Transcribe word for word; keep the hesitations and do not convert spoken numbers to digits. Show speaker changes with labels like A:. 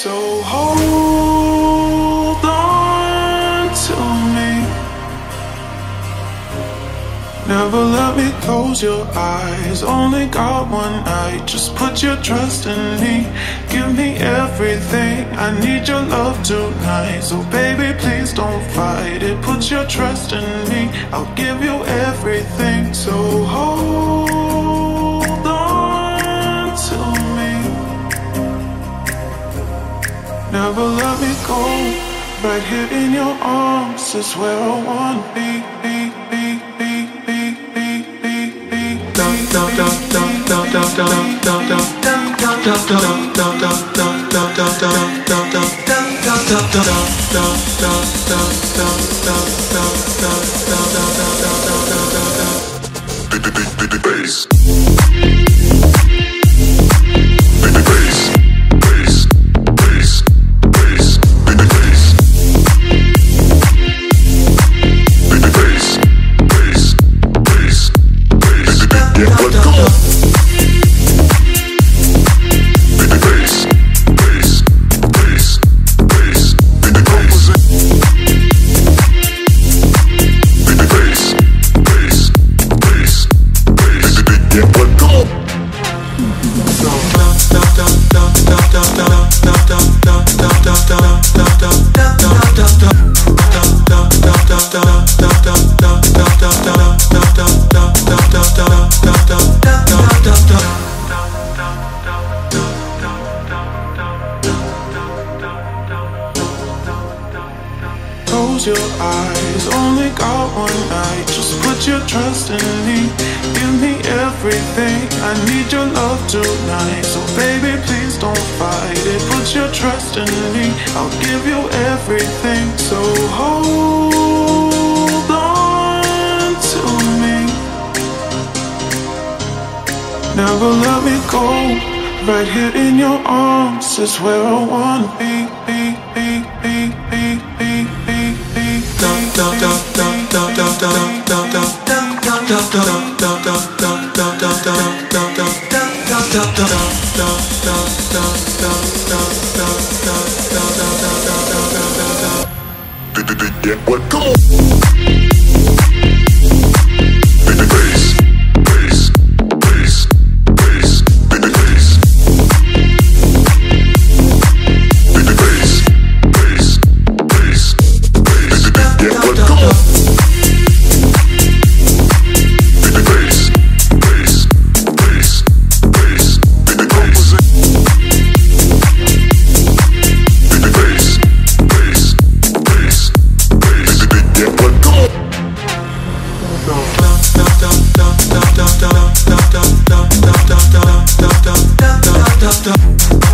A: So hold on to me. Never let me close your eyes. Only got one night. Just put your trust in me. Give me everything. I need your love tonight. So baby, please don't fight it. Put your trust in me. I'll give you everything. So hold on to me. Never let me go. Right here in your arms is where I wanna be. be, be, be, be, be, be, be. Bass. Close your eyes, only got one night. Just put your trust in me. Give me everything. I need your love tonight. So baby, please don't fight it. Put your trust in me. I'll give you everything. So hold on to me. Never let me go. Right here in your arms is where I wanna be. Be, be, be, be, be, be, be.
B: Yeah, what? Come on.
A: Da, da, da, da, da, da, da, da, da, da, da, da, da.